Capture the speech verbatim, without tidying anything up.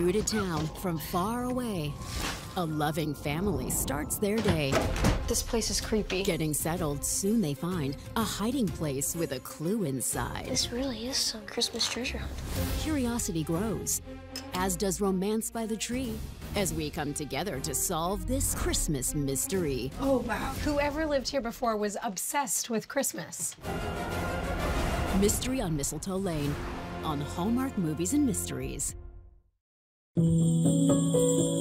New to town from far away, a loving family starts their day. This place is creepy. Getting settled, soon they find a hiding place with a clue inside. This really is some Christmas treasure hunt. Curiosity grows, as does romance by the tree, as we come together to solve this Christmas mystery. Oh, wow. Whoever lived here before was obsessed with Christmas. Mystery on Mistletoe Lane, on Hallmark Movies and Mysteries.